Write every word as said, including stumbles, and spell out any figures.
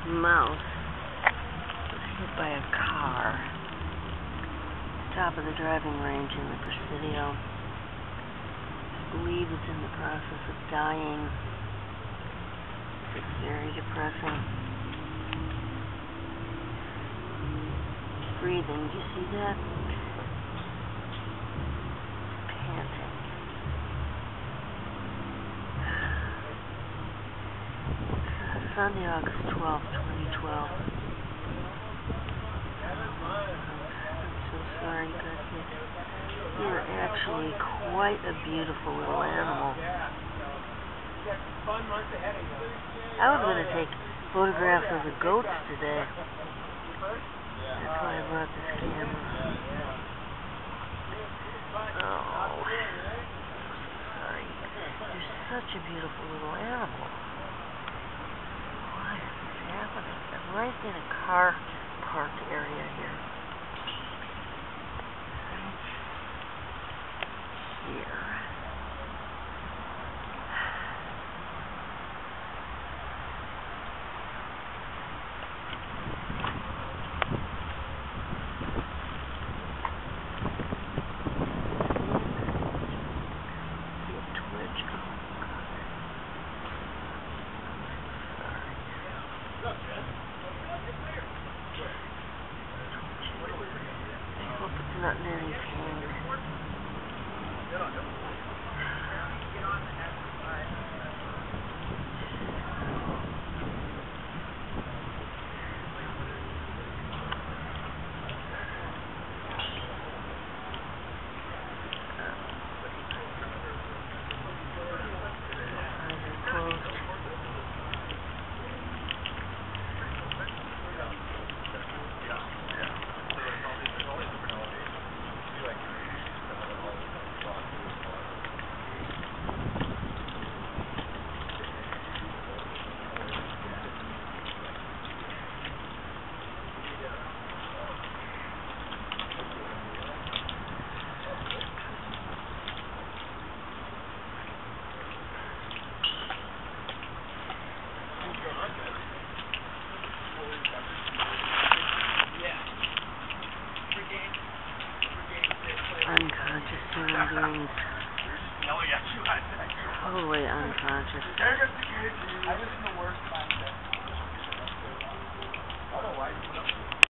mouse was hit by a car at the top of the driving range in the Presidio. I believe it's in the process of dying. It's very depressing. It's breathing. Do you see that? It's panting. Sunday, August twelfth, twenty twelve. I'm so sorry, but you're actually quite a beautiful little animal. I was going to take photographs of the goats today. That's why I brought this camera. Oh, sorry. You're such a beautiful little animal. I'm right in a car parked area here. Here. Not in any pain. Eyes are closed. Unconscious human beings. Totally unconscious. I was in the worst mindset. Otherwise,